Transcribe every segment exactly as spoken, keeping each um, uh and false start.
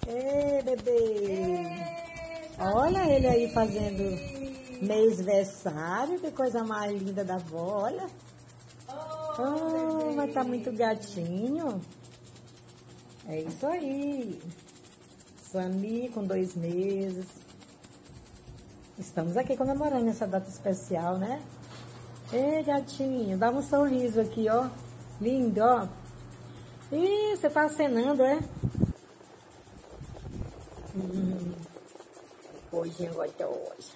Ei, bebê. Olha ele aí fazendo mêsversário. Que coisa mais linda da avó, olha. Oh, mas tá muito gatinho. É isso aí. Sami com dois meses. Estamos aqui comemorando essa data especial, né? Ei, gatinho, dá um sorriso aqui, ó. Lindo, ó. Ih, você tá acenando, é? Hum, Hoje gostosa.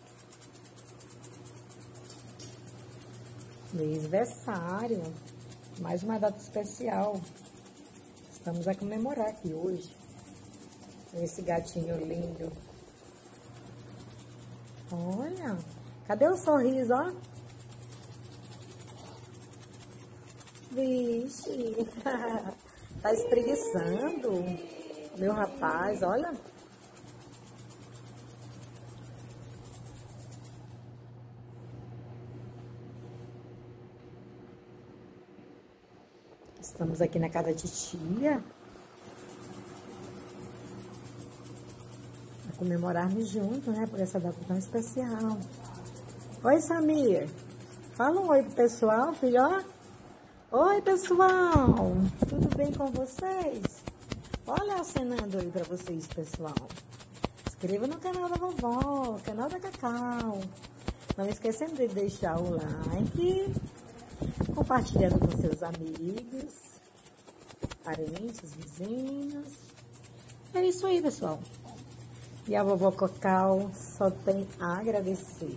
Mêsversário. Mais uma data especial. Estamos a comemorar aqui hoje. Esse gatinho lindo. Olha. Cadê o sorriso, ó? Vixe. Tá espreguiçando. Meu rapaz, olha. Estamos aqui na casa de tia. Para comemorarmos juntos, né? Por essa data tão especial. Oi, Samir. Fala um oi pro pessoal, filho, ó. Oi, pessoal. Tudo bem com vocês? Olha acenando aí pra vocês, pessoal. Inscreva no canal da vovó, canal da Cacau. Não esquecendo de deixar o like, compartilhando com seus amigos, parentes, vizinhos. É isso aí, pessoal. E a vovó Cacau só tem a agradecer.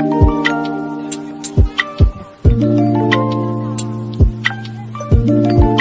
Música